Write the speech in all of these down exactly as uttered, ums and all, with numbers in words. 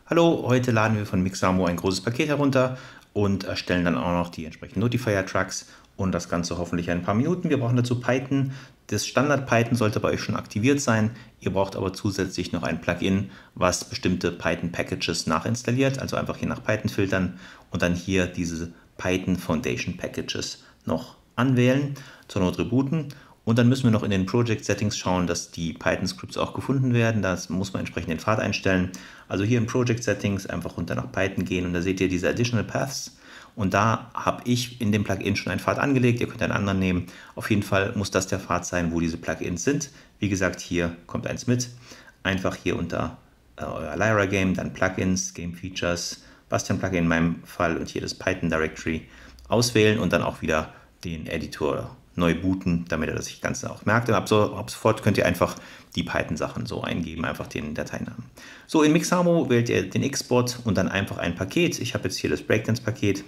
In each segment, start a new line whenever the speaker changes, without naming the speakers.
Hallo, heute laden wir von Mixamo ein großes Paket herunter und erstellen dann auch noch die entsprechenden Notifier-Trucks und das Ganze hoffentlich in ein paar Minuten. Wir brauchen dazu Python. Das Standard-Python sollte bei euch schon aktiviert sein. Ihr braucht aber zusätzlich noch ein Plugin, was bestimmte Python-Packages nachinstalliert, also einfach hier nach Python filtern und dann hier diese Python Foundation Packages noch anwählen, zur Not rebooten. Und dann müssen wir noch in den Project Settings schauen, dass die Python-Scripts auch gefunden werden. Da muss man entsprechend den Pfad einstellen. Also hier in Project Settings einfach runter nach Python gehen und da seht ihr diese Additional Paths. Und da habe ich in dem Plugin schon einen Pfad angelegt. Ihr könnt einen anderen nehmen. Auf jeden Fall muss das der Pfad sein, wo diese Plugins sind. Wie gesagt, hier kommt eins mit. Einfach hier unter äh, euer Lyra Game, dann Plugins, Game Features, Bastian Plugin in meinem Fall und hier das Python Directory auswählen und dann auch wieder den Editor neu booten, damit er das sich Ganze auch merkt. Und ab, so, ab sofort könnt ihr einfach die Python-Sachen so eingeben, einfach den Dateinamen. So, in Mixamo wählt ihr den Export und dann einfach ein Paket. Ich habe jetzt hier das Breakdance-Paket.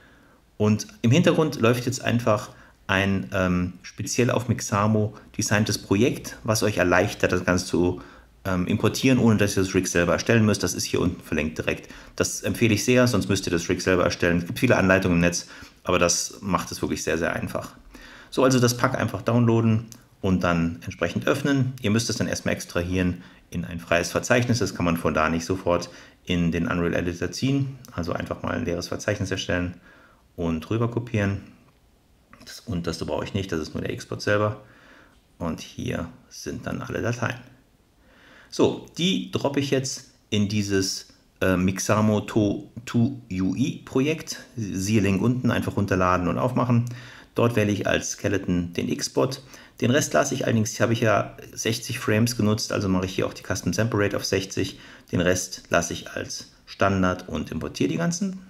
Und im Hintergrund läuft jetzt einfach ein ähm, speziell auf Mixamo designtes Projekt, was euch erleichtert, das Ganze zu ähm, importieren, ohne dass ihr das Rig selber erstellen müsst. Das ist hier unten verlinkt direkt. Das empfehle ich sehr, sonst müsst ihr das Rig selber erstellen. Es gibt viele Anleitungen im Netz, aber das macht es wirklich sehr, sehr einfach. So, also das Pack einfach downloaden und dann entsprechend öffnen. Ihr müsst es dann erstmal extrahieren in ein freies Verzeichnis. Das kann man von da nicht sofort in den Unreal Editor ziehen. Also einfach mal ein leeres Verzeichnis erstellen und rüber kopieren. Das unterste brauche ich nicht, das ist nur der Export selber. Und hier sind dann alle Dateien. So, die droppe ich jetzt in dieses äh, Mixamo zwei U I Projekt. Siehe Link unten, einfach runterladen und aufmachen. Dort wähle ich als Skeleton den Export. Den Rest lasse ich allerdings, habe ich ja sechzig Frames genutzt, also mache ich hier auch die Custom Sample Rate auf sechzig. Den Rest lasse ich als Standard und importiere die ganzen.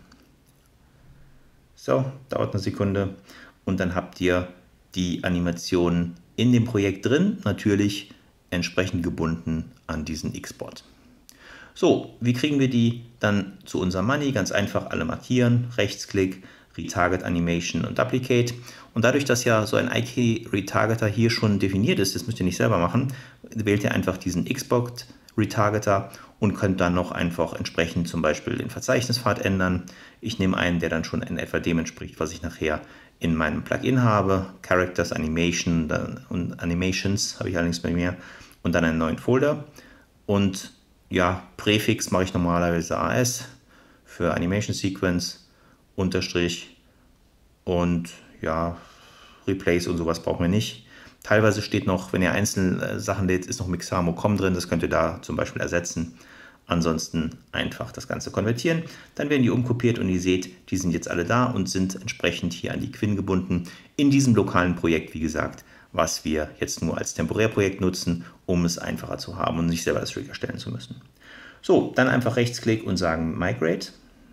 So, dauert eine Sekunde. Und dann habt ihr die Animationen in dem Projekt drin, natürlich entsprechend gebunden an diesen Export. So, wie kriegen wir die dann zu unserem Money? Ganz einfach alle markieren, Rechtsklick, Retarget Animation und Duplicate. Und dadurch, dass ja so ein iKey-Retargeter hier schon definiert ist, das müsst ihr nicht selber machen, wählt ihr einfach diesen Export Retargeter und könnt dann noch einfach entsprechend zum Beispiel den Verzeichnispfad ändern. Ich nehme einen, der dann schon in etwa dem entspricht, was ich nachher in meinem Plugin habe. Characters, Animation dann, und Animations habe ich allerdings bei mir. Und dann einen neuen Folder. Und ja, Präfix mache ich normalerweise A S für Animation Sequence, Unterstrich und ja, Replace und sowas brauchen wir nicht. Teilweise steht noch, wenn ihr einzelne Sachen lädt, ist noch Mixamo Punkt com drin, das könnt ihr da zum Beispiel ersetzen. Ansonsten einfach das Ganze konvertieren. Dann werden die umkopiert und ihr seht, die sind jetzt alle da und sind entsprechend hier an die Quinn gebunden. In diesem lokalen Projekt, wie gesagt, was wir jetzt nur als Temporärprojekt nutzen, um es einfacher zu haben und nicht selber das Rig erstellen zu müssen. So, dann einfach Rechtsklick und sagen Migrate.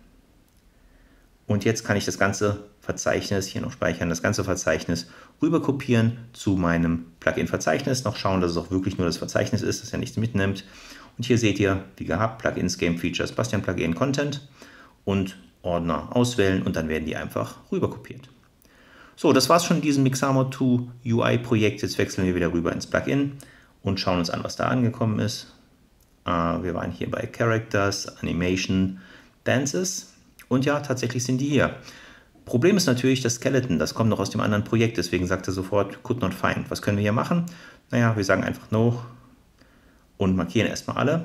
Und jetzt kann ich das ganze Verzeichnis hier noch speichern, das ganze Verzeichnis rüber kopieren zu meinem Plugin-Verzeichnis. Noch schauen, dass es auch wirklich nur das Verzeichnis ist, dass er nichts mitnimmt. Und hier seht ihr, wie gehabt, Plugins, Game Features, Bastian Plugin, Content und Ordner auswählen und dann werden die einfach rüber kopiert. So, das war's schon in diesem Mixamo zwei U I Projekt. Jetzt wechseln wir wieder rüber ins Plugin und schauen uns an, was da angekommen ist. Uh, wir waren hier bei Characters, Animation, Dances. Und ja, tatsächlich sind die hier. Problem ist natürlich das Skeleton, das kommt noch aus dem anderen Projekt, deswegen sagt er sofort could not find. Was können wir hier machen? Naja, wir sagen einfach no und markieren erstmal alle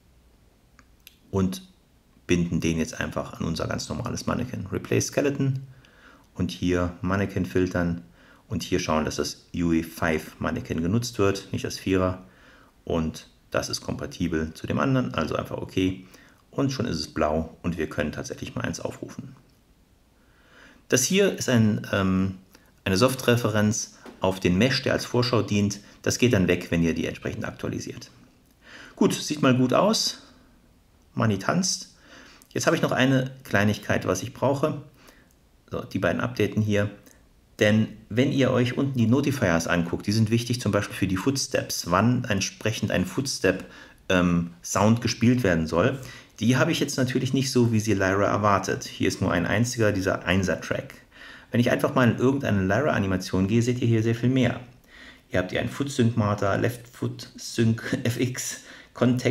und binden den jetzt einfach an unser ganz normales Mannequin. Replace Skeleton und hier Mannequin filtern und hier schauen, dass das U E fünf Mannequin genutzt wird, nicht das Vierer. Und das ist kompatibel zu dem anderen, also einfach okay. Und schon ist es blau und wir können tatsächlich mal eins aufrufen. Das hier ist ein, ähm, eine Soft-Referenz auf den Mesh, der als Vorschau dient. Das geht dann weg, wenn ihr die entsprechend aktualisiert. Gut, sieht mal gut aus. Money tanzt. Jetzt habe ich noch eine Kleinigkeit, was ich brauche. So, die beiden Updaten hier. Denn wenn ihr euch unten die Notifiers anguckt, die sind wichtig zum Beispiel für die Footsteps, wann entsprechend ein Footstep ähm, Sound gespielt werden soll. Die habe ich jetzt natürlich nicht so, wie sie Lyra erwartet. Hier ist nur ein einziger, dieser Einser-Track. Wenn ich einfach mal in irgendeine Lyra-Animation gehe, seht ihr hier sehr viel mehr. Ihr habt hier einen Foot-Sync-Marker, Left-Foot-Sync, F X, Kontext,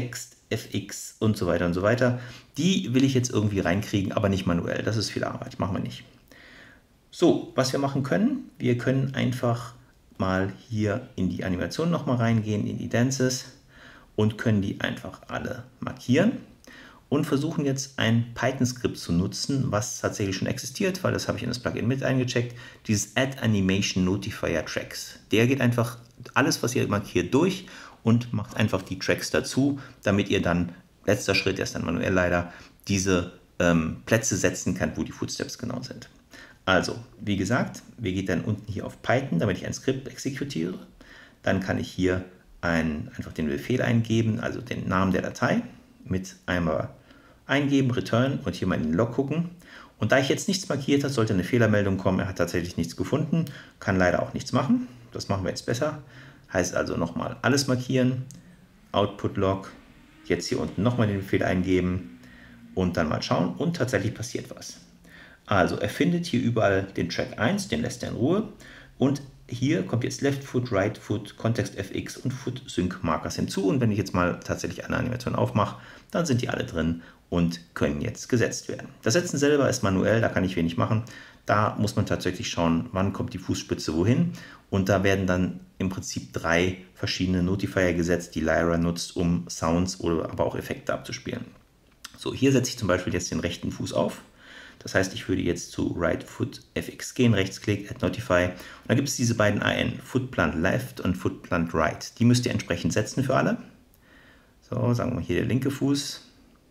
F X und so weiter und so weiter. Die will ich jetzt irgendwie reinkriegen, aber nicht manuell. Das ist viel Arbeit, machen wir nicht. So, was wir machen können, wir können einfach mal hier in die Animation nochmal reingehen, in die Dances und können die einfach alle markieren und versuchen jetzt ein Python-Skript zu nutzen, was tatsächlich schon existiert, weil das habe ich in das Plugin mit eingecheckt, dieses Add Animation Notifier Tracks. Der geht einfach alles, was ihr markiert, durch und macht einfach die Tracks dazu, damit ihr dann, letzter Schritt, erst dann manuell leider, diese ähm, Plätze setzen könnt, wo die Footsteps genau sind. Also, wie gesagt, wir gehen dann unten hier auf Python, damit ich ein Skript exekutiere. Dann kann ich hier ein, einfach den Befehl eingeben, also den Namen der Datei, mit einmal eingeben, return und hier mal in den Log gucken. Und da ich jetzt nichts markiert habe, sollte eine Fehlermeldung kommen. Er hat tatsächlich nichts gefunden, kann leider auch nichts machen. Das machen wir jetzt besser. Heißt also nochmal alles markieren, Output Log, jetzt hier unten nochmal den Befehl eingeben und dann mal schauen und tatsächlich passiert was. Also er findet hier überall den Track eins, den lässt er in Ruhe und hier kommt jetzt Left Foot, Right Foot, Kontext F X und Foot Sync Markers hinzu und wenn ich jetzt mal tatsächlich eine Animation aufmache, dann sind die alle drin und können jetzt gesetzt werden. Das Setzen selber ist manuell, da kann ich wenig machen. Da muss man tatsächlich schauen, wann kommt die Fußspitze wohin und da werden dann im Prinzip drei verschiedene Notifier gesetzt, die Lyra nutzt, um Sounds oder aber auch Effekte abzuspielen. So, hier setze ich zum Beispiel jetzt den rechten Fuß auf. Das heißt, ich würde jetzt zu Right Foot F X gehen, Rechtsklick, Add Notify. Und dann gibt es diese beiden A N, Foot Plant Left und Foot Plant Right. Die müsst ihr entsprechend setzen für alle. So, sagen wir mal hier der linke Fuß.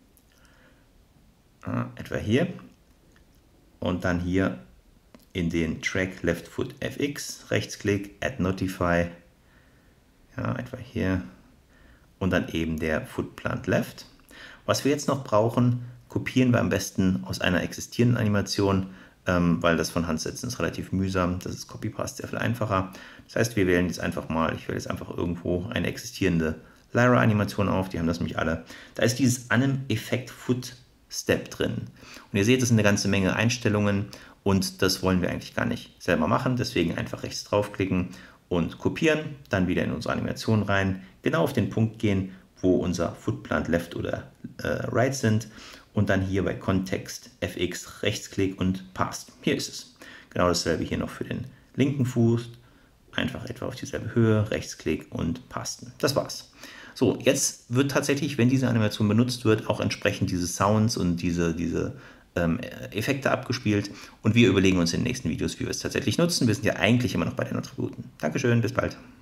Ah, etwa hier. Und dann hier in den Track Left Foot F X, Rechtsklick, Add Notify. Ja, etwa hier. Und dann eben der Foot Plant Left. Was wir jetzt noch brauchen, kopieren wir am besten aus einer existierenden Animation, ähm, weil das von Hand setzen ist relativ mühsam. Das ist Copy-Paste sehr viel einfacher. Das heißt, wir wählen jetzt einfach mal, ich wähle jetzt einfach irgendwo eine existierende Lyra-Animation auf, die haben das nämlich alle. Da ist dieses Anim Effect Foot Step drin. Und ihr seht, das sind eine ganze Menge Einstellungen und das wollen wir eigentlich gar nicht selber machen. Deswegen einfach rechts draufklicken und kopieren, dann wieder in unsere Animation rein, genau auf den Punkt gehen, wo unser Foot Plant Left oder äh, Right sind. Und dann hier bei Kontext F X, Rechtsklick und Passt. Hier ist es. Genau dasselbe hier noch für den linken Fuß. Einfach etwa auf dieselbe Höhe, Rechtsklick und Pasten. Das war's. So, jetzt wird tatsächlich, wenn diese Animation benutzt wird, auch entsprechend diese Sounds und diese, diese ähm, Effekte abgespielt. Und wir überlegen uns in den nächsten Videos, wie wir es tatsächlich nutzen. Wir sind ja eigentlich immer noch bei den Attributen. Dankeschön, bis bald.